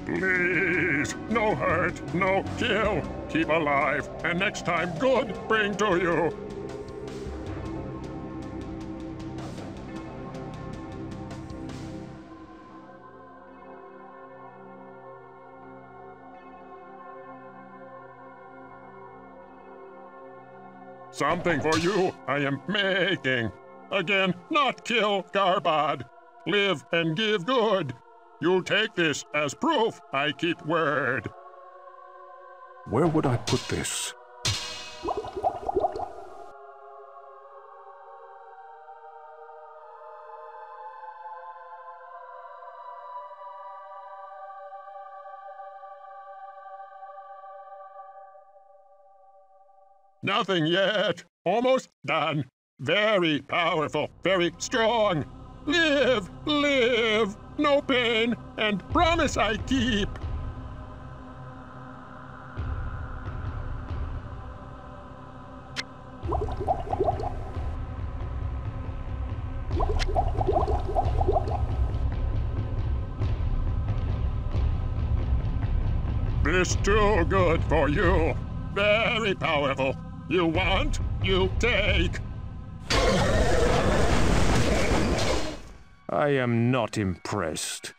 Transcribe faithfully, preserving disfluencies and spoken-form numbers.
Please, no hurt, no kill. Keep alive, and next time good bring to you. Something for you I am making. Again, not kill Gharbad. Live and give good. You'll take this as proof I keep word. Where would I put this? Nothing yet. Almost done. Very powerful, very strong. Live, live, no pain, and promise I keep. This too good for you. Very powerful. You want, you take. I am not impressed.